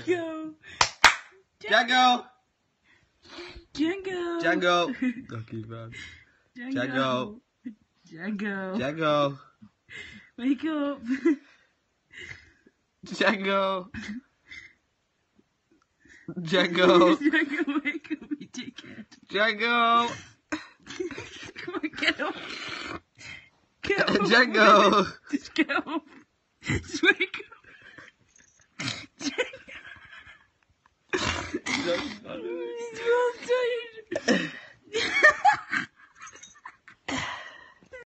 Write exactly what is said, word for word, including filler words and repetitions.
Django. Django. Django. Django. Okay, man. Django. Django. Django. Wake up. Django. Django. Django, wake up, you dickhead. Django. Come on, get up. Get up. Django. Just get up. Just wake up. Django.